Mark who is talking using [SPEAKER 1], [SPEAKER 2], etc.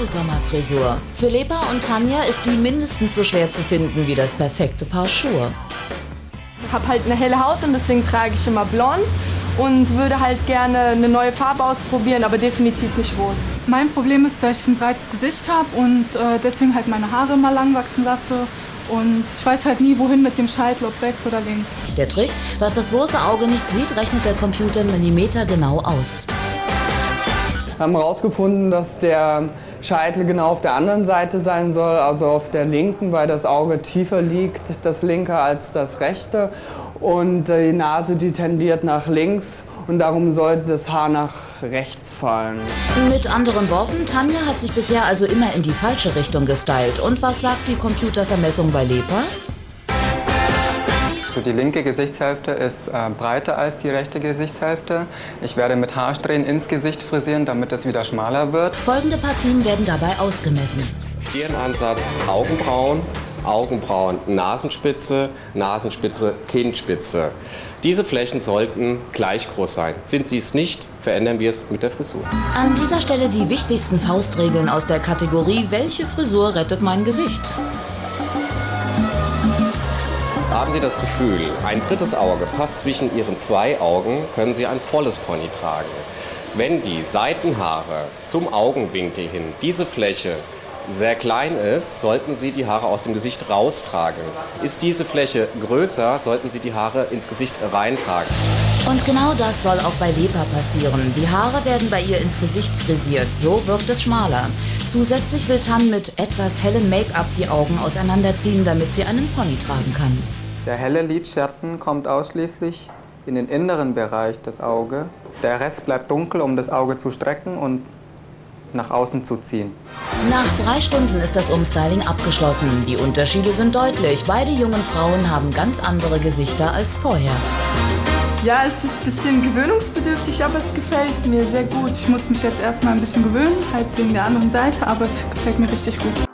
[SPEAKER 1] neue Sommerfrisur. Für Lepa und Tanja ist die mindestens so schwer zu finden wie das perfekte Paar Schuhe.
[SPEAKER 2] Ich habe halt eine helle Haut und deswegen trage ich immer blond und würde halt gerne eine neue Farbe ausprobieren, aber definitiv nicht rot.
[SPEAKER 3] Mein Problem ist, dass ich ein breites Gesicht habe und deswegen halt meine Haare immer lang wachsen lasse. Und ich weiß halt nie, wohin mit dem Scheitel, ob rechts oder links.
[SPEAKER 1] Der Trick, was das bloße Auge nicht sieht, rechnet der Computer millimetergenau aus.
[SPEAKER 4] Wir haben herausgefunden, dass der Scheitel genau auf der anderen Seite sein soll, also auf der linken, weil das Auge tiefer liegt, das linke als das rechte. Und die Nase, die tendiert nach links und darum sollte das Haar nach rechts fallen.
[SPEAKER 1] Mit anderen Worten, Tanja hat sich bisher also immer in die falsche Richtung gestylt. Und was sagt die Computervermessung bei Lepa?
[SPEAKER 5] Die linke Gesichtshälfte ist breiter als die rechte Gesichtshälfte. Ich werde mit Haarsträhnen ins Gesicht frisieren, damit es wieder schmaler wird.
[SPEAKER 1] Folgende Partien werden dabei ausgemessen.
[SPEAKER 6] Stirnansatz, Augenbrauen, Augenbrauen, Nasenspitze, Nasenspitze, Kinnspitze. Diese Flächen sollten gleich groß sein. Sind sie es nicht, verändern wir es mit der Frisur.
[SPEAKER 1] An dieser Stelle die wichtigsten Faustregeln aus der Kategorie Welche Frisur rettet mein Gesicht?
[SPEAKER 6] Haben Sie das Gefühl, ein drittes Auge passt zwischen Ihren zwei Augen, können Sie ein volles Pony tragen. Wenn die Seitenhaare zum Augenwinkel hin diese Fläche sehr klein ist, sollten Sie die Haare aus dem Gesicht raustragen. Ist diese Fläche größer, sollten Sie die Haare ins Gesicht reintragen.
[SPEAKER 1] Und genau das soll auch bei Lepa passieren. Die Haare werden bei ihr ins Gesicht frisiert, so wirkt es schmaler. Zusätzlich will Tan mit etwas hellem Make-up die Augen auseinanderziehen, damit sie einen Pony tragen kann.
[SPEAKER 7] Der helle Lidschatten kommt ausschließlich in den inneren Bereich des Auges. Der Rest bleibt dunkel, um das Auge zu strecken und nach außen zu ziehen.
[SPEAKER 1] Nach 3 Stunden ist das Umstyling abgeschlossen. Die Unterschiede sind deutlich. Beide jungen Frauen haben ganz andere Gesichter als vorher.
[SPEAKER 2] Ja, es ist ein bisschen gewöhnungsbedürftig, aber es gefällt mir sehr gut.
[SPEAKER 3] Ich muss mich jetzt erstmal ein bisschen gewöhnen, halt wegen der anderen Seite, aber es gefällt mir richtig gut.